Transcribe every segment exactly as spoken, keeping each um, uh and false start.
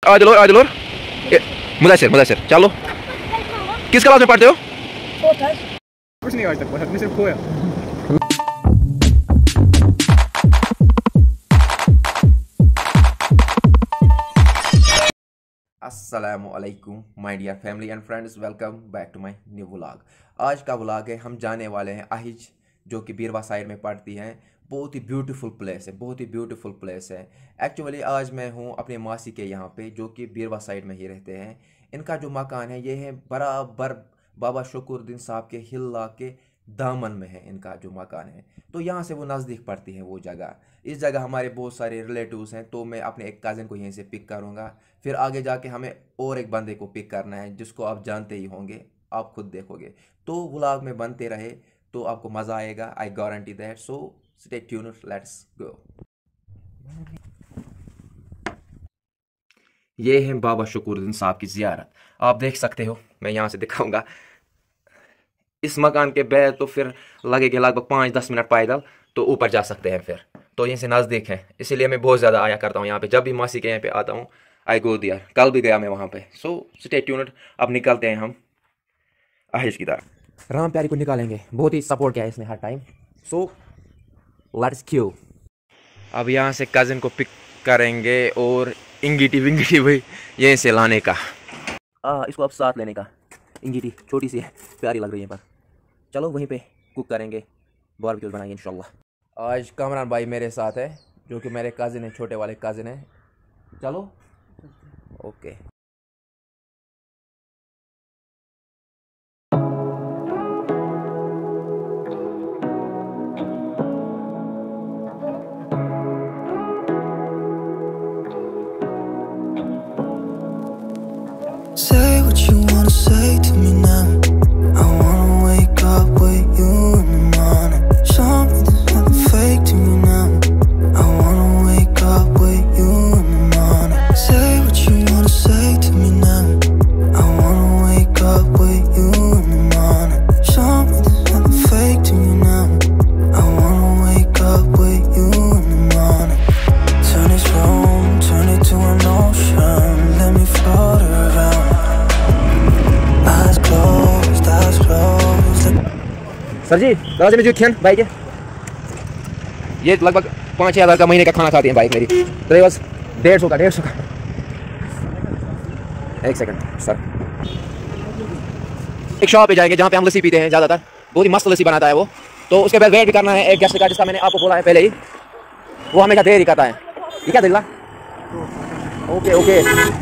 आदिल और आदिल और मुदस्सिर मुदस्सिर। चलो, किस क्लास में पढ़ते हो? कुछ नहीं आज तक पढ़ा, सिर्फ खोया। अस्सलामुअलैकुम my dear family and friends, welcome back to my new vlog. आज का व्लॉग है, हम जाने वाले हैं अहिज, जो कि बीरवा साइड में पड़ती हैं। बहुत ही ब्यूटीफुल प्लेस है, बहुत ही ब्यूटीफुल प्लेस है। एक्चुअली आज मैं हूं अपने मासी के यहाँ पे, जो कि बीरवा साइड में ही रहते हैं। इनका जो मकान है ये है बराबर बाबा शुक्रुद्दीन साहब के हिल्ला के दामन में है इनका जो मकान है। तो यहाँ से वो नज़दीक पड़ती है वो जगह। इस जगह हमारे बहुत सारे रिलेटिव्स हैं, तो मैं अपने एक कज़न को यहीं से पिक करूँगा। फिर आगे जाके हमें और एक बंदे को पिक करना है, जिसको आप जानते ही होंगे, आप खुद देखोगे। तो व्लॉग में बनते रहे तो आपको मज़ा आएगा, I guarantee that. So stay tuned, let's go. ये है बाबा शुक्रुद्दीन साहब की ज़ियारत, आप देख सकते हो। मैं यहाँ से दिखाऊंगा। इस मकान के बैल तो फिर लगेगा लगभग पाँच दस मिनट पैदल, तो ऊपर जा सकते हैं फिर। तो यहीं से नज़दीक है, इसीलिए मैं बहुत ज़्यादा आया करता हूँ यहाँ पे। जब भी मासी के यहाँ पे आता हूँ, आई गो दियर। कल भी गया मैं वहाँ पे। सो स्टे ट्यून्ड, अब निकलते हैं हम अहिज की तरफ। राम प्यारी को निकालेंगे, बहुत ही सपोर्ट किया है इसने हर टाइम। So let's queue. अब यहाँ से कज़न को पिक करेंगे और इंगीटी विंगीटी भी यहीं से लाने का। आ, इसको अब साथ लेने का। इंगीटी छोटी सी है, प्यारी लग रही है, पर चलो वहीं पे कुक करेंगे, बारबेक्यू बनाएंगे इंशाल्लाह। आज कामरान भाई मेरे साथ है, जो कि मेरे कज़न है, छोटे वाले कज़न है। चलो okay. Say what you wanna say to me now. I wanna wake up with you in the morning. Show me there's nothing fake to me now. I wanna wake up with you in the morning. Say what you wanna say to me now. I wanna wake up with you in the morning. Show me there's nothing fake to me now. I wanna wake up with you in the morning. Turn this room, turn it to an ocean. Let me float around. Sir ji, दरवाजे में जो थियन bike है, ये लगभग पाँच छः हज़ार का महीने का खाना खाती है बाइक मेरी। तो ये बस डेढ़ सौ का डेढ़ सौ का एक सेकंड सर। एक शॉप पे जाएंगे जहाँ पे हम लस्सी पीते हैं ज़्यादातर। बहुत ही मस्त लस्सी बनाता है वो। तो उसके बाद वेट भी करना है एक गेस्ट का, जिसका मैंने आपको बोला है पहले ही। वो हमेशा देर ही करता है। ये क्या दिला? Okay okay.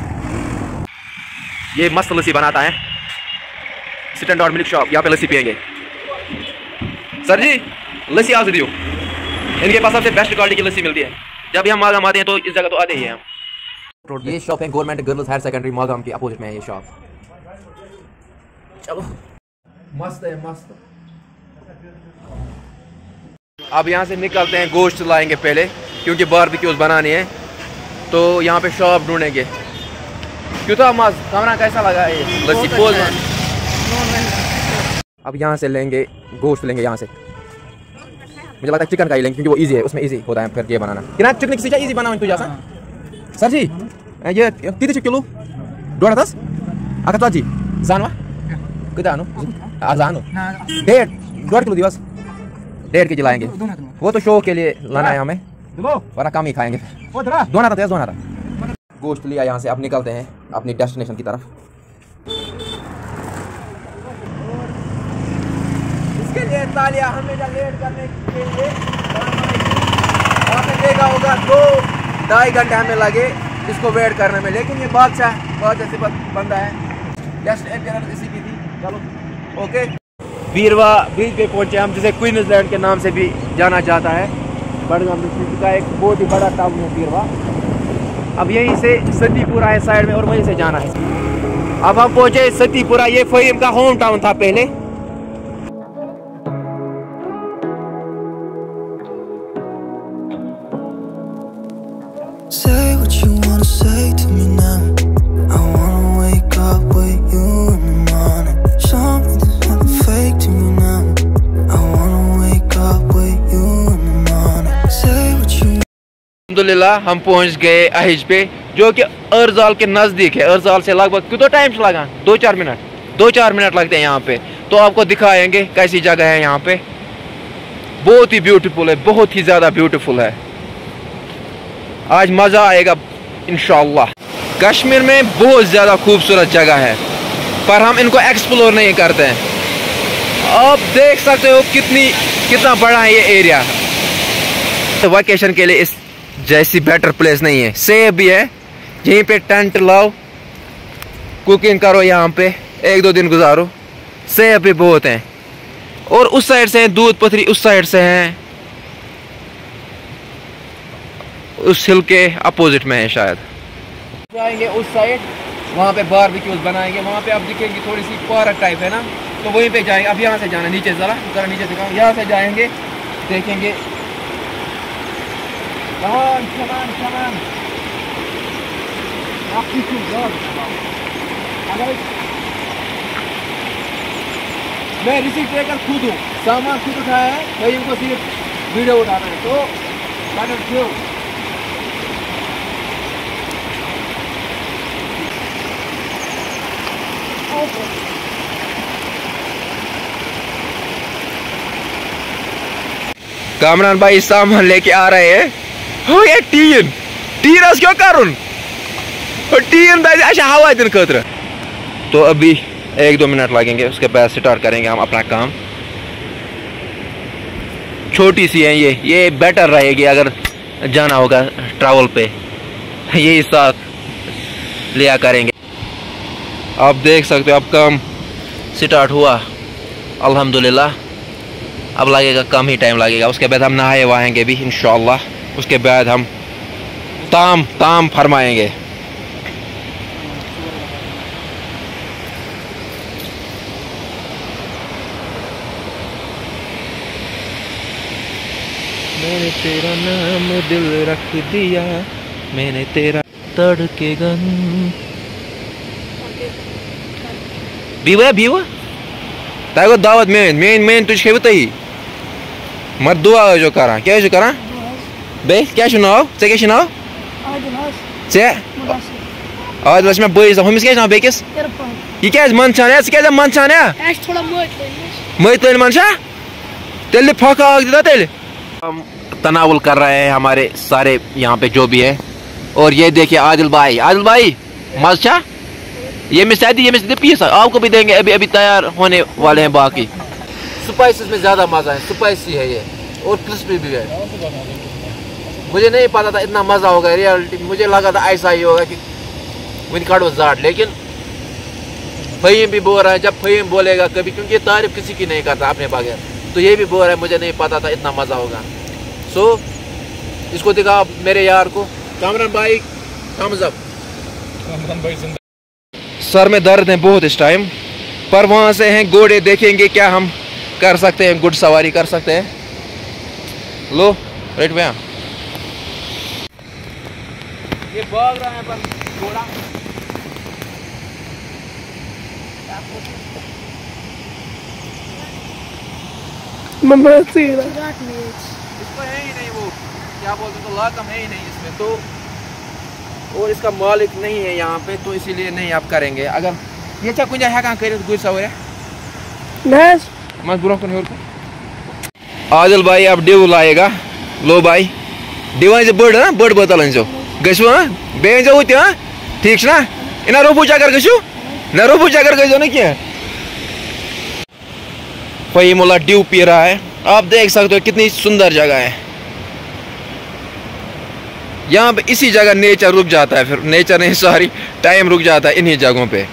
ये मस्त लस्सी बनाता है, सिट और मिल्क शॉप। यहाँ पे लस्सी पियेंगे। सर जी, लस्सी आज दियो। इनके पास सबसे बेस्ट क्वालिटी की लस्सी मिलती है। जब भी हम मागाम आते हैं तो इस जगह तो आते ही हैं हम। ये शॉप है गवर्नमेंट गर्ल्स हायर सेकेंडरी मागाम के अपोजिट में है ये शॉप। चलो, मस्त है मस्त। अब यहाँ से निकलते हैं, गोश्त लाएंगे पहले, क्योंकि बारबेक्यूज बनाने हैं। तो यहाँ पे शॉप ढूंढेंगे। क्यों तो मस्त खाना कैसा लगा है लस्सी पोल। अब यहाँ से लेंगे गोश्त, लेंगे यहाँ से। मुझे लगता है चिकन का ही लेंगे, क्योंकि वो इजी है, उसमें इजी होता है फिर ये बनाना। कितना चिकन किसी इजी बनाओ तुझे सा सर जी। ये किती किलो डोड़ा दस अकता जी जानवा कितना आनो आजानो डेढ़ डोड़ किलो दिवस डेढ़ के जी लाएंगे। वो तो शो के लिए लाना है हमें, वरना कम ही खाएंगे। दोना था दोना था गोश्त लिया यहाँ से। अब निकलते हैं अपनी डेस्टिनेशन की तरफ। इसके लिए तालियां हमेशा लेट करने के लिए। आपने देखा होगा दो ढाई घंटे हमें लगे इसको वेट करने में, लेकिन ये बादशाह बहुत ऐसी बंदा है। जस्ट एक जगह इसी की थी। चलो ओके। बीरवा ब्रिज पे पहुंचे हम, जिसे क्वींसलैंड के नाम से भी जाना जाता है। बड़गाम डिस्ट्रिक्ट का एक बहुत ही बड़ा टाउन है बीरवा। अब यहीं से सतीपुरा है साइड में, और वहीं से जाना है। अब हम पहुंचे सतीपुरा। ये फहीम का होम टाउन था पहले। Say what you wanna say to me now. I wanna wake up with you in the morning. Show me there's nothing fake to me now. I wanna wake up with you in the morning. Say what you अल्हम्दुलिल्लाह हम पहुंच गए अहिज पे, जो कि अर्जाल के नज़दीक है। अर्जाल से लगभग कितना टाइम से लगा? दो चार मिनट दो चार मिनट लगते हैं यहाँ पे। तो आपको दिखाएंगे कैसी जगह है यहाँ पे। बहुत ही ब्यूटीफुल है, बहुत ही ज़्यादा ब्यूटीफुल है। आज मज़ा आएगा इंशाअल्लाह। कश्मीर में बहुत ज़्यादा खूबसूरत जगह है पर हम इनको एक्सप्लोर नहीं करते हैं। आप देख सकते हो कितनी कितना बड़ा है ये एरिया। तो वैकेशन के लिए इस जैसी बेटर प्लेस नहीं है। सेफ भी है, यहीं पे टेंट लाओ, कुकिंग करो, यहाँ पे एक दो दिन गुजारो। सेफ भी बहुत हैं। और उस साइड से है दूध पथरी, उस साइड से हैं, उस हिल के अपोजिट में है शायद। जाएंगे उस साइड, वहाँ पे बारबेक्यूज बनाएंगे। वहाँ पे आप दिखेंगी थोड़ी सी पार्क टाइप है ना, तो वहीं पे जाएंगे। अब यहाँ से जाना नीचे, ज़रा ज़रा नीचे दिखाओ। यहाँ से जाएंगे, देखेंगे। मैं रिसीट लेकर खुद हूँ, सामान खुद उठाया है, भाई इनको सिर्फ वीडियो उठाना है। तो मैंने क्यों कामरान भाई सामान लेके आ रहे हैं। हो ये टीन टीन आज क्यों करुन टीन अच्छा हवा दिन खतर। तो अभी एक दो मिनट लगेंगे, उसके बाद स्टार्ट करेंगे हम अपना काम। छोटी सी है ये ये बेटर रहेगी अगर जाना होगा ट्रैवल पे, यही साथ लिया करेंगे। आप देख सकते हो अब काम स्टार्ट हुआ अल्हम्दुलिल्लाह। अब लगेगा कम ही टाइम लगेगा, उसके बाद हम नहाए वहाएंगे भी इंशाअल्लाह। उसके बाद हम ताम ताम फरमाएंगे। मैंने तेरा नाम दिल रख दिया, मैंने तेरा तड़के गन बीवा बीवा ताको दावत मेन मेन मेन तुझ खेव तही मत दुआ जो करा क्या जो करा बे क्या सुनाओ से क्या सुनाओ से आज बस मैं बोल हम इसके ना बेकिस ये क्या मन छाने है क्या मन छाने है थोड़ा मोट मोट ले मनशा तेल फाका आग देता तेल। हम तनावुल कर रहे हैं हमारे सारे यहाँ पे जो भी है। और ये देखिए आदिल भाई आदिल भाई मजा ये मिसादी ये मिसादी पीस आपको भी देंगे, अभी अभी तैयार होने वाले हैं। बाकी स्पाइसेस में ज़्यादा मज़ा है, स्पाइसी है ये और क्रिस्पी भी है। मुझे नहीं पता था इतना मज़ा होगा, रियलिटी मुझे लगा था ऐसा ही होगा कि विन काटो ज़ाट। लेकिन फ़हीम भी बोल रहा है, जब फ़हीम बोलेगा कभी, क्योंकि ये तारीफ किसी की नहीं करता अपने बगैर, तो ये भी बोल रहा है मुझे नहीं पता था इतना मज़ा होगा। सो इसको दिखा मेरे यार को, कामरान भाई थम्स अप। कामरान भाई जिंदा। सर में दर्द है बहुत इस टाइम, पर वहाँ से हैं घोड़े, देखेंगे क्या हम कर सकते हैं, गुड सवारी कर सकते हैं। लो राइट भैया ये भाग रहा है पर घोड़ा मम्मा तेरा इसको है ही नहीं, वो क्या बोलते तो लाकम है ही नहीं इसमें तो, और इसका मालिक नहीं है यहाँ पे, तो इसीलिए नहीं आप करेंगे। अगर ये क्या कुछ है कहाँ करे गुड सवारी बस मत बुरा कौन हो। आदिल भाई अब डिव लाएगा। लो भाई डिवान से बड़ ना बड़ बोतल जो गसु हाँ बेन जो होती हाँ ठीक ना इना रोबू जाकर गसु ना रोबू जाकर गसु ना क्या फहीमुल्लाह ड्यू पी रहा है। आप देख सकते हो कितनी सुंदर जगह है यहाँ पे। इसी जगह नेचर रुक जाता है, फिर नेचर नहीं सॉरी टाइम रुक जाता है इन्हीं जगहों पे।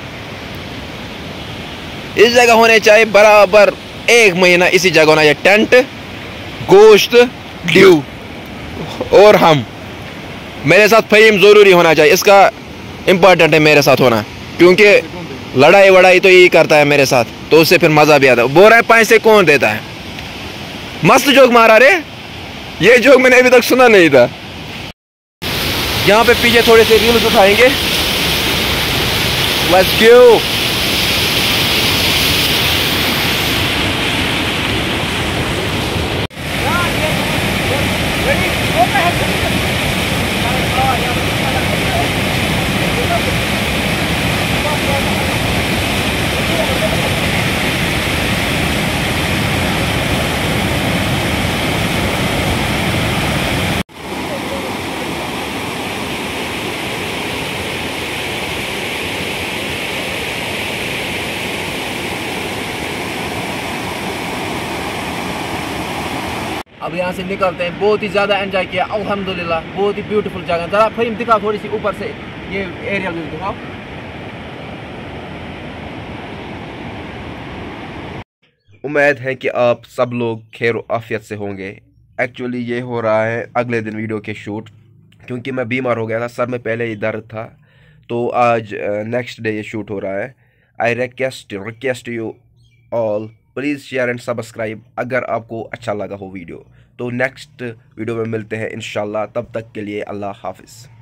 इस जगह होने चाहिए बराबर एक महीना इसी जगह होना चाहिए। टेंट, गोश्त, ड्यू और हम। मेरे साथ फहीम जरूरी होना चाहिए, इसका इम्पोर्टेंट है मेरे साथ होना, क्योंकि लड़ाई वड़ाई तो यही करता है मेरे साथ, तो उससे फिर मजा भी आता है। बोल रहा है पैसे कौन देता है, मस्त जोक मारा रे, ये जोक मैंने अभी तक सुना नहीं था। यहाँ पे पीछे थोड़े से रील्स उठाएंगे। Let's go. अब यहाँ से निकलते हैं। बहुत ही ज़्यादा एंजॉय किया अल्हम्दुलिल्लाह, बहुत ही ब्यूटीफुल जगह। ज़रा फिल्म दिखाओ थोड़ी सी ऊपर से, ये एरियल व्यू दिखाओ। उम्मीद है कि आप सब लोग खैर आफियत से होंगे। एक्चुअली ये हो रहा है अगले दिन वीडियो के शूट, क्योंकि मैं बीमार हो गया था, सर में पहले ही दर्द था, तो आज नेक्स्ट डे ये शूट हो रहा है। I request request you all please share and subscribe अगर आपको अच्छा लगा हो वीडियो। तो नेक्स्ट वीडियो में मिलते हैं इंशाल्लाह, तब तक के लिए अल्लाह हाफिज़।